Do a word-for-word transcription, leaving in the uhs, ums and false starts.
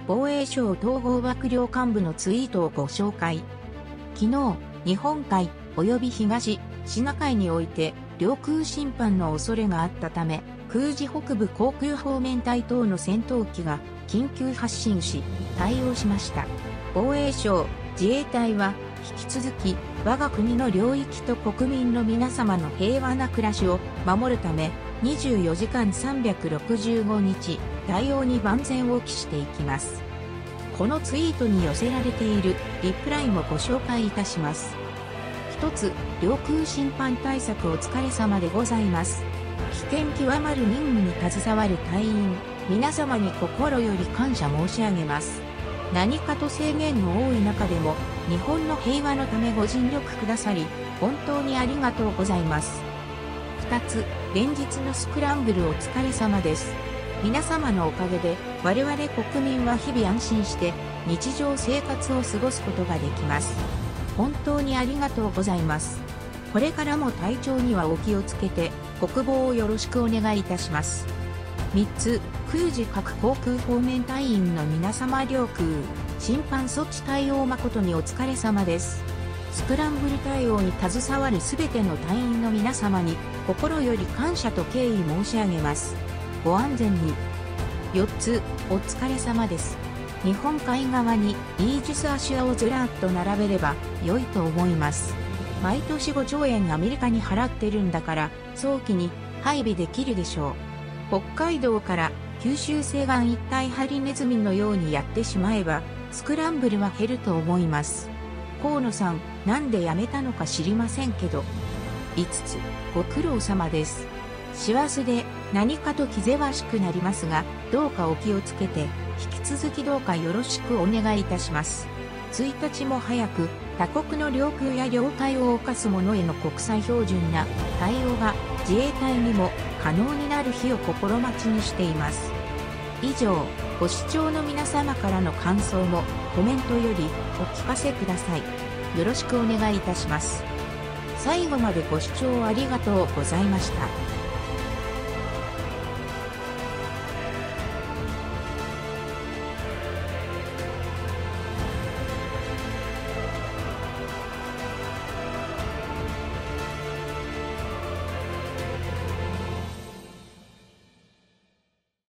防衛省統合幕僚幹部のツイートをご紹介。昨日、日本海及び東シナ海において領空侵犯の恐れがあったため、空自北部航空方面隊等の戦闘機が緊急発進し、対応しました。防衛省、自衛隊は引き続き我が国の領域と国民の皆様の平和な暮らしを守るため、にじゅうよじかんさんびゃくろくじゅうごにち対応に万全を期していきます。このツイートに寄せられているリプライもご紹介いたします。一つ、領空侵犯対策お疲れ様でございます。危険極まる任務に携わる隊員、皆様に心より感謝申し上げます。何かと制限の多い中でも、日本の平和のためご尽力くださり、本当にありがとうございます。二つ、連日のスクランブルお疲れ様です。皆様のおかげで、我々国民は日々安心して日常生活を過ごすことができます。本当にありがとうございます。これからも体調にはお気をつけて、国防をよろしくお願いいたします。みっつ、空自各航空方面隊員の皆様領空侵犯措置対応誠にお疲れ様です。スクランブル対応に携わるすべての隊員の皆様に心より感謝と敬意申し上げます。ご安全に。よっつ、お疲れ様です。日本海側にイージス・アシュアをずらっと並べれば良いと思います。毎年ごちょうえんアメリカに払ってるんだから早期に配備できるでしょう。北海道から九州西岸一帯ハリネズミのようにやってしまえばスクランブルは減ると思います。河野さん、なんで辞めたのか知りませんけど。いつつ、ご苦労様です。師走で何かと気ぜわしくなりますが、どうかお気をつけて、引き続きどうかよろしくお願いいたします。ついたちも早く、他国の領空や領海を侵す者への国際標準な対応が自衛隊にも可能になる日を心待ちにしています。以上、ご視聴の皆様からの感想もコメントよりお聞かせください。よろしくお願いいたします。最後までご視聴ありがとうございました。